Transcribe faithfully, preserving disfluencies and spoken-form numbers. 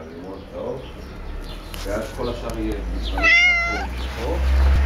ללמוד טוב, ואז כל השאר יהיה בזמנים שחור.